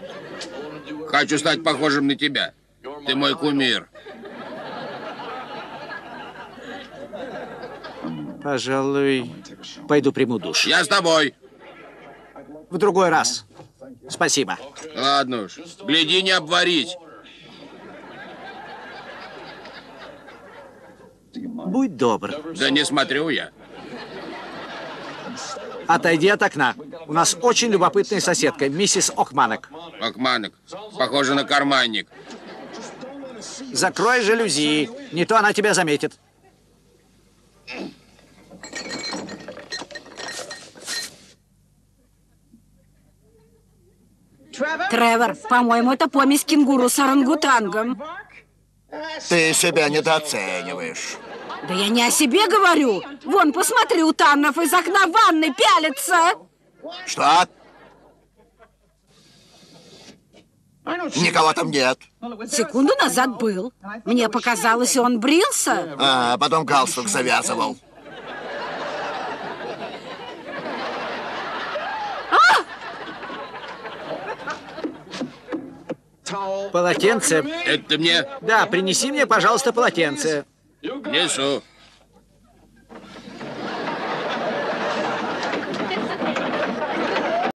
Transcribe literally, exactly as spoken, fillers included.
Хочу стать похожим на тебя. Ты мой кумир. Пожалуй, пойду приму душ. Я с тобой. В другой раз. Спасибо. Ладно уж. Гляди, не обварить. Будь добр. Да не смотрю я. Отойди от окна. У нас очень любопытная соседка, миссис Окманек. Окманек. Похоже на карманник. Закрой жалюзи, не то она тебя заметит. Тревор, по-моему, это помесь кенгуру с орангутангом. Ты себя недооцениваешь. Да я не о себе говорю. Вон, посмотри, у Таннов из окна ванны пялится. Что? Никого там нет. Секунду назад был. Мне показалось, он брился. А потом галстук завязывал. Полотенце. Это мне? Да, принеси мне, пожалуйста, полотенце. Несу.